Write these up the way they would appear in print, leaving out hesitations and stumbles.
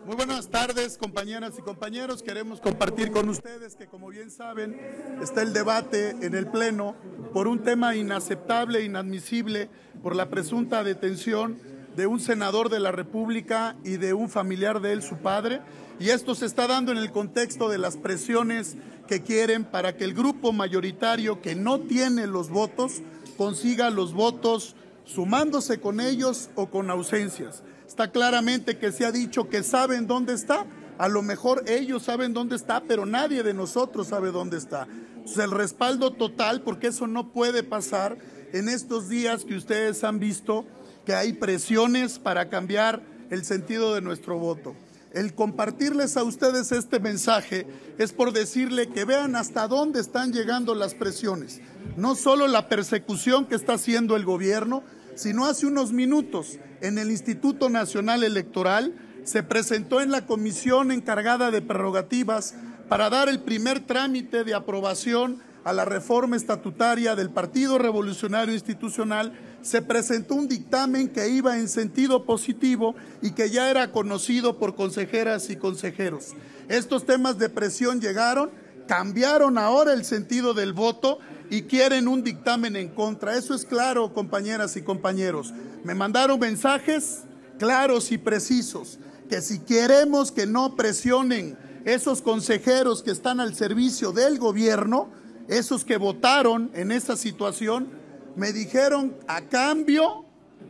Muy buenas tardes, compañeras y compañeros. Queremos compartir con ustedes que, como bien saben, está el debate en el Pleno por un tema inaceptable, inadmisible, por la presunta detención de un senador de la República y de un familiar de él, su padre. Y esto se está dando en el contexto de las presiones que quieren para que el grupo mayoritario que no tiene los votos consiga los votos sumándose con ellos o con ausencias. Está claramente que se ha dicho que saben dónde está. A lo mejor ellos saben dónde está, pero nadie de nosotros sabe dónde está. Entonces, el respaldo total, porque eso no puede pasar en estos días que ustedes han visto que hay presiones para cambiar el sentido de nuestro voto. El compartirles a ustedes este mensaje es por decirle que vean hasta dónde están llegando las presiones. No solo la persecución que está haciendo el gobierno, sino hace unos minutos en el Instituto Nacional Electoral se presentó en la comisión encargada de prerrogativas para dar el primer trámite de aprobación a la reforma estatutaria del Partido Revolucionario Institucional. Se presentó un dictamen que iba en sentido positivo y que ya era conocido por consejeras y consejeros. Estos temas de presión llegaron, cambiaron ahora el sentido del voto y quieren un dictamen en contra. Eso es claro, compañeras y compañeros. Me mandaron mensajes claros y precisos, que si queremos que no presionen esos consejeros que están al servicio del gobierno, esos que votaron en esa situación, me dijeron a cambio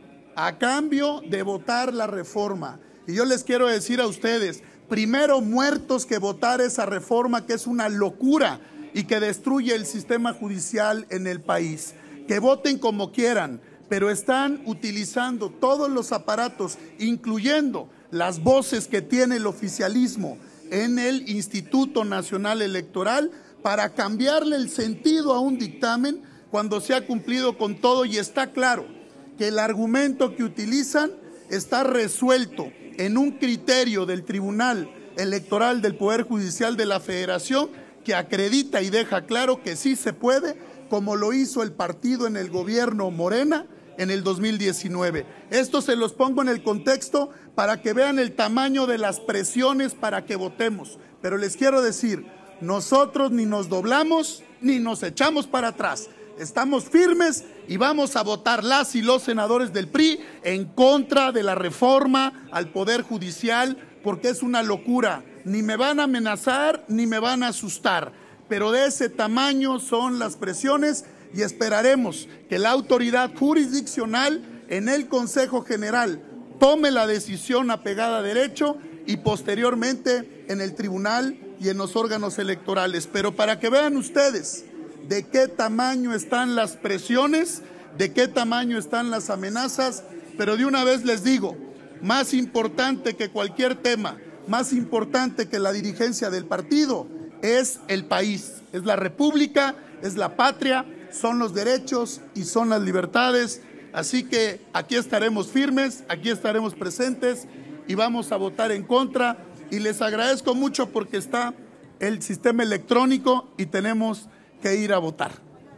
de votar la reforma. Y yo les quiero decir a ustedes, primero muertos que votar esa reforma, que es una locura y que destruye el sistema judicial en el país. Que voten como quieran, pero están utilizando todos los aparatos, incluyendo las voces que tiene el oficialismo en el Instituto Nacional Electoral, para cambiarle el sentido a un dictamen cuando se ha cumplido con todo y está claro que el argumento que utilizan está resuelto en un criterio del Tribunal Electoral del Poder Judicial de la Federación que acredita y deja claro que sí se puede, como lo hizo el partido en el gobierno Morena en el 2019. Esto se los pongo en el contexto para que vean el tamaño de las presiones para que votemos. Pero les quiero decir, nosotros ni nos doblamos ni nos echamos para atrás. Estamos firmes y vamos a votar las y los senadores del PRI en contra de la reforma al Poder Judicial, porque es una locura. Ni me van a amenazar ni me van a asustar, pero de ese tamaño son las presiones y esperaremos que la autoridad jurisdiccional en el Consejo General tome la decisión apegada a derecho y posteriormente en el tribunal y en los órganos electorales. Pero para que vean ustedes de qué tamaño están las presiones, de qué tamaño están las amenazas, pero de una vez les digo, más importante que cualquier tema, más importante que la dirigencia del partido, es el país, es la república, es la patria, son los derechos y son las libertades. Así que aquí estaremos firmes, aquí estaremos presentes y vamos a votar en contra. Y les agradezco mucho porque está el sistema electrónico y tenemos que ir a votar.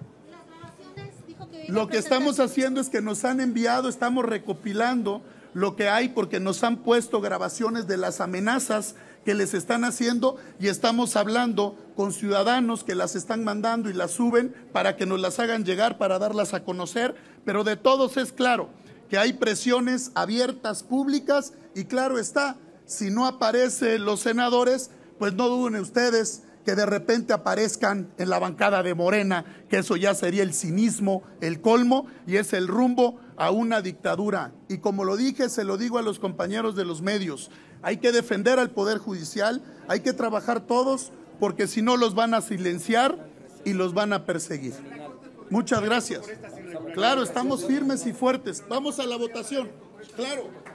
Lo que estamos haciendo es que nos han enviado, estamos recopilando lo que hay porque nos han puesto grabaciones de las amenazas que les están haciendo y estamos hablando con ciudadanos que las están mandando y las suben para que nos las hagan llegar para darlas a conocer, pero de todos es claro que hay presiones abiertas, públicas y claro está, si no aparecen los senadores, pues no duden ustedes que de repente aparezcan en la bancada de Morena, que eso ya sería el cinismo, el colmo, y es el rumbo a una dictadura. Y como lo dije, se lo digo a los compañeros de los medios, hay que defender al Poder Judicial, hay que trabajar todos, porque si no los van a silenciar y los van a perseguir. Muchas gracias. Claro, estamos firmes y fuertes. Vamos a la votación. Claro.